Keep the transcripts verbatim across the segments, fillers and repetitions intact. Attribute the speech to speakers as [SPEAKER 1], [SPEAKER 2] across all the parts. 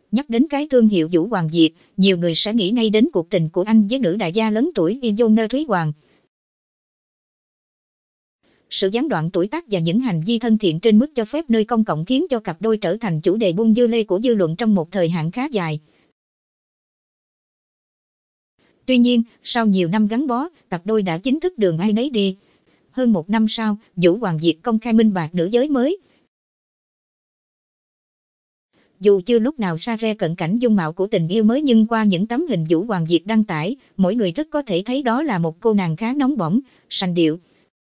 [SPEAKER 1] Nhắc đến cái thương hiệu Vũ Hoàng Diệt, nhiều người sẽ nghĩ ngay đến cuộc tình của anh với nữ đại gia lớn tuổi Yvonne Thúy Hoàng. Sự gián đoạn tuổi tác và những hành vi thân thiện trên mức cho phép nơi công cộng khiến cho cặp đôi trở thành chủ đề bung dưa lê của dư luận trong một thời hạn khá dài. Tuy nhiên, sau nhiều năm gắn bó, cặp đôi đã chính thức đường ai nấy đi. Hơn một năm sau, Vũ Hoàng Diệt công khai minh bạch nữ giới mới. Dù chưa lúc nào sa re cận cảnh dung mạo của tình yêu mới nhưng qua những tấm hình Vũ Hoàng Diệt đăng tải, mỗi người rất có thể thấy đó là một cô nàng khá nóng bỏng, sành điệu.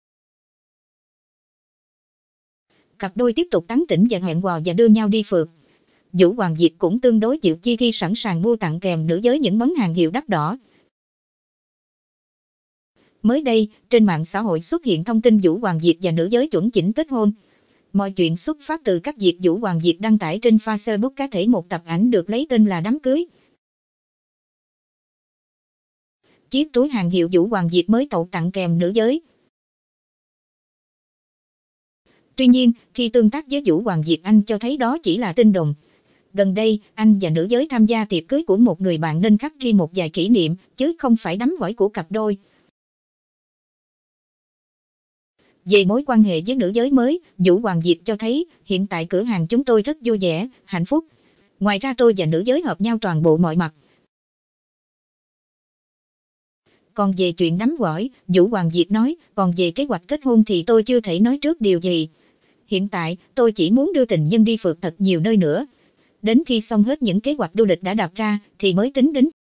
[SPEAKER 1] Cặp đôi tiếp tục tán tỉnh và hẹn hò và đưa nhau đi phượt. Vũ Hoàng Diệt cũng tương đối chịu chi khi sẵn sàng mua tặng kèm nữ giới những món hàng hiệu đắt đỏ. Mới đây, trên mạng xã hội xuất hiện thông tin Vũ Hoàng Diệt và nữ giới chuẩn chỉnh kết hôn. Mọi chuyện xuất phát từ các việc Vũ Hoàng Diệt đăng tải trên Facebook cá thể một tập ảnh được lấy tên là đám cưới. Chiếc túi hàng hiệu Vũ Hoàng Diệt mới tậu tặng kèm nữ giới. Tuy nhiên, khi tương tác với Vũ Hoàng Diệt anh cho thấy đó chỉ là tin đồn. Gần đây, anh và nữ giới tham gia tiệc cưới của một người bạn nên khắc ghi một vài kỷ niệm, chứ không phải đám hỏi của cặp đôi. Về mối quan hệ với nữ giới mới, Vũ Hoàng Diệt cho thấy, hiện tại cửa hàng chúng tôi rất vui vẻ, hạnh phúc. Ngoài ra tôi và nữ giới hợp nhau toàn bộ mọi mặt. Còn về chuyện đám hỏi, Vũ Hoàng Diệt nói, còn về kế hoạch kết hôn thì tôi chưa thể nói trước điều gì. Hiện tại, tôi chỉ muốn đưa tình nhân đi phượt thật nhiều nơi nữa. Đến khi xong hết những kế hoạch du lịch đã đặt ra, thì mới tính đến.